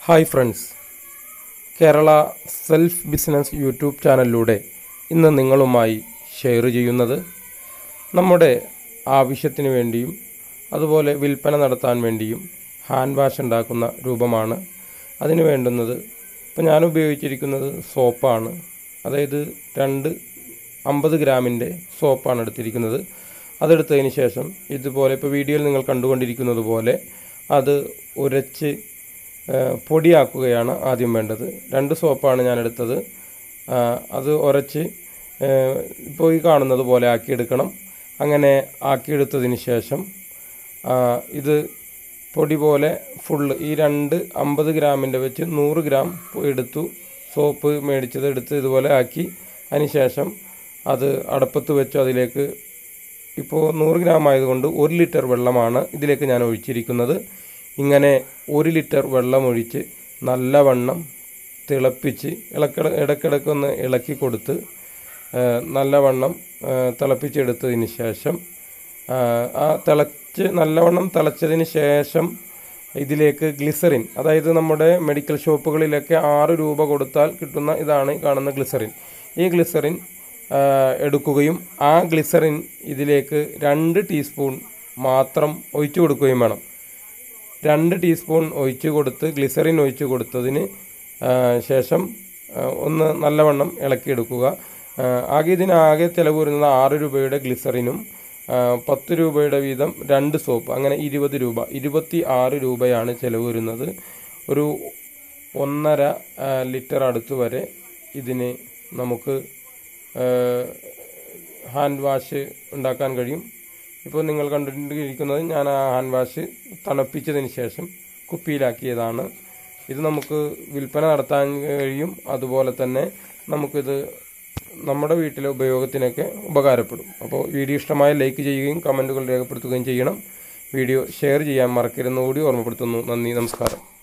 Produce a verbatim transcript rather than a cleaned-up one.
Hi friends, Kerala self business YouTube ചാനലിലൂടെ ഇന്ന് നിങ്ങളുമായി ഷെയർ ചെയ്യുന്നത് നമ്മുടെ ആവശ്യത്തിന് വേണ്ടിയും അതുപോലെ വിൽപ്പന നടത്താൻ വേണ്ടിയും ഹാൻഡ് വാഷ് ഉണ്ടാക്കുന്ന രൂപമാണ്. അതിന് വേണ്ടുന്നത് ഇപ്പോൾ ഞാൻ ഉപയോഗിച്ചിരിക്കുന്നത് സോപ്പാണ്. അതായത് രണ്ട് അമ്പത് ഗ്രാമിൻ്റെ സോപ്പാണ് എടുത്തിരിക്കുന്നത്. അതെടുത്തതിന് ശേഷം ഇതുപോലെ ഇപ്പോൾ വീഡിയോയിൽ നിങ്ങൾ കണ്ടുകൊണ്ടിരിക്കുന്നത് പോലെ അത് ഉരച്ച് പൊടിയാക്കുകയാണ് ആദ്യം വേണ്ടത്. രണ്ട് സോപ്പാണ് ഞാൻ എടുത്തത്. അത് ഉരച്ച് ഇപ്പോൾ ഈ കാണുന്നത് പോലെ ആക്കിയെടുക്കണം. അങ്ങനെ ആക്കിയെടുത്തതിന് ശേഷം ഇത് പൊടി പോലെ ഫുള്ള് ഈ രണ്ട് അമ്പത് ഗ്രാമിൻ്റെ വെച്ച് നൂറ് ഗ്രാം എടുത്തു. സോപ്പ് മേടിച്ചത് എടുത്ത് ഇതുപോലെ ആക്കി അതിന് ശേഷം അത് അടപ്പത്ത് വെച്ചു. അതിലേക്ക് ഇപ്പോൾ നൂറ് ഗ്രാം ആയതുകൊണ്ട് ഒരു ലിറ്റർ വെള്ളമാണ് ഇതിലേക്ക് ഞാൻ ഒഴിച്ചിരിക്കുന്നത്. ഇങ്ങനെ ഒരു ലിറ്റർ വെള്ളമൊഴിച്ച് നല്ലവണ്ണം തിളപ്പിച്ച് ഇളക്കിട ഇടയ്ക്കിടയ്ക്കൊന്ന് ഇളക്കി കൊടുത്ത് നല്ലവണ്ണം തിളപ്പിച്ചെടുത്തതിന് ശേഷം ആ തിളച്ച് നല്ലവണ്ണം തിളച്ചതിന് ശേഷം ഇതിലേക്ക് ഗ്ലിസറിൻ, അതായത് നമ്മുടെ മെഡിക്കൽ ഷോപ്പുകളിലൊക്കെ ആറ് രൂപ കൊടുത്താൽ കിട്ടുന്ന ഇതാണ് കാണുന്ന ഗ്ലിസറിൻ. ഈ ഗ്ലിസറിൻ എടുക്കുകയും ആ ഗ്ലിസറിൻ ഇതിലേക്ക് രണ്ട് ടീസ്പൂൺ മാത്രം ഒഴിച്ചു കൊടുക്കുകയും വേണം. രണ്ട് ടീസ്പൂൺ ഒഴിച്ച് കൊടുത്ത് ഗ്ലിസറിൻ ഒഴിച്ച് കൊടുത്തതിന് ശേഷം ഒന്ന് നല്ലവണ്ണം ഇളക്കിയെടുക്കുക. ആകെ ഇതിനാകെ ചിലവ് വരുന്നത് ആറ് രൂപയുടെ ഗ്ലിസറിനും പത്ത് രൂപയുടെ വീതം രണ്ട് സോപ്പ്, അങ്ങനെ ഇരുപത് രൂപ ഇരുപത്തി ആറ് രൂപയാണ് ചിലവ് വരുന്നത്. ഒരു ഒന്നര ലിറ്റർ അടുത്ത് വരെ ഇതിന് നമുക്ക് ഹാൻഡ് വാഷ് ഉണ്ടാക്കാൻ കഴിയും. ഇപ്പോൾ നിങ്ങൾ കണ്ടുകൊണ്ടിരിക്കുന്നത് ഞാൻ ആ ഹാൻഡ് വാഷ് തണുപ്പിച്ചതിന് ശേഷം കുപ്പിയിലാക്കിയതാണ്. ഇത് നമുക്ക് വിൽപ്പന നടത്താൻ കഴിയും. അതുപോലെ തന്നെ നമുക്കിത് നമ്മുടെ വീട്ടിലെ ഉപയോഗത്തിനൊക്കെ ഉപകാരപ്പെടും. അപ്പോൾ വീഡിയോ ഇഷ്ടമായ ലൈക്ക് ചെയ്യുകയും കമൻറ്റുകൾ രേഖപ്പെടുത്തുകയും ചെയ്യണം. വീഡിയോ ഷെയർ ചെയ്യാൻ മറക്കരുതെന്ന് കൂടി ഓർമ്മപ്പെടുത്തുന്നു. നന്ദി, നമസ്കാരം.